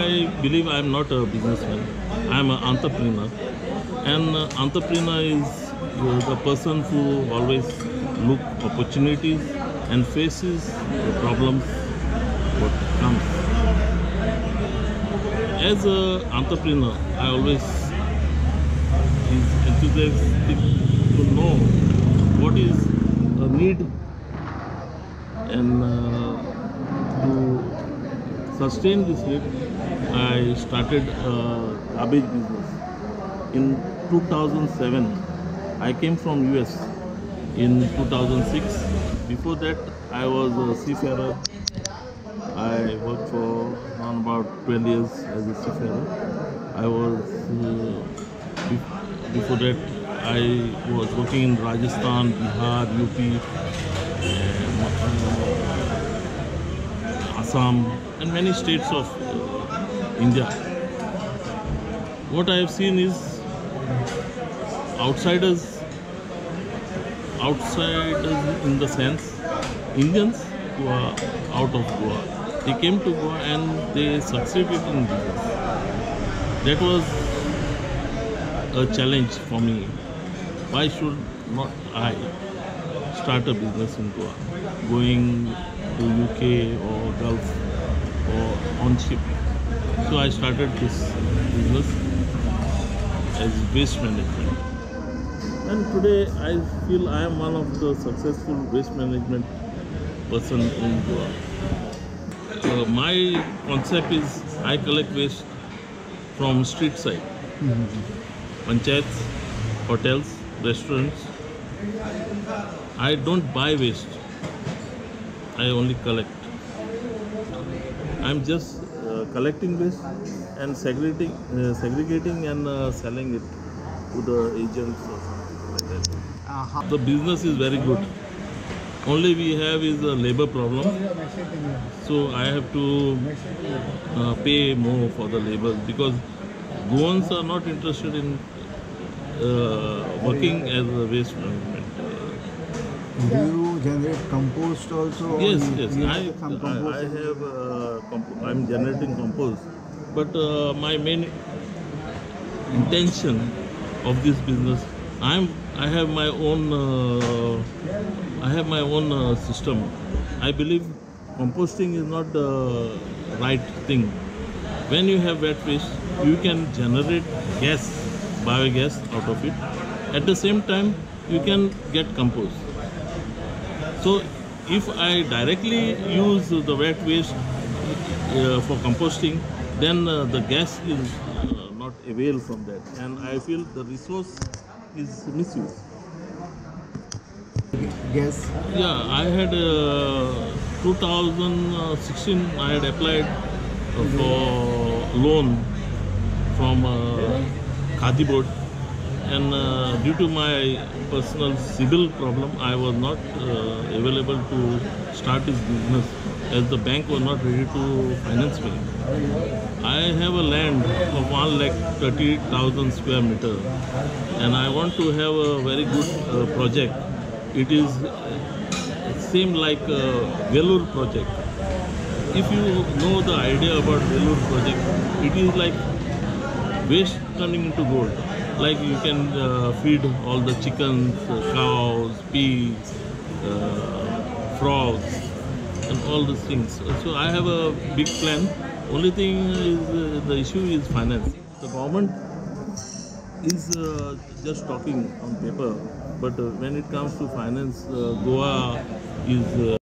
I believe I am not a businessman. I am an entrepreneur. And entrepreneur is the person who always look opportunities and faces the problems what comes. As an entrepreneur, I always is enthusiastic to know what is a need and to sustain this need. I started a garbage business in 2007. I came from US in 2006. Before that, I was a seafarer. I worked for around about 12 years as a seafarer. I was before that I was working in Rajasthan, Bihar, UP, Assam, and many states of India. What I have seen is outsiders in the sense Indians who are out of Goa. They came to Goa and they succeeded in business. That was a challenge for me. Why should not I start a business in Goa, going to UK or Gulf or on ship? So I started this business as waste management. And today I feel I am one of the successful waste management person in Goa. My concept is I collect waste from street side, panchayats, hotels, restaurants. I don't buy waste. I only collect. I'm just collecting waste and segregating and selling it to the agents or something like that. The business is very good. Only we have is a labor problem. So I have to pay more for the labor because Goans are not interested in working as a waste management. Do you generate compost also? Yes. I'm generating compost, but my main intention of this business, I have my own system. I believe composting is not the right thing. When you have wet waste, you can generate gas, biogas out of it. At the same time, you can get compost. So if I directly use the wet waste for composting, then the gas is not avail from that, and I feel the resource is misused. Yes. Yeah, I had 2016. I had applied for loan from Khadi board, and due to my personal civil problem, I was not available to start this business as the bank was not ready to finance me. I have a land of 1,30,000 square meter, and I want to have a very good project. It is same like a Vellore project. If you know the idea about Vellore project, it is like waste turning into gold. Like you can feed all the chickens, cows, pigs, frogs, and all these things. So I have a big plan. Only thing is the issue is finance. The government is just talking on paper, but when it comes to finance, Goa is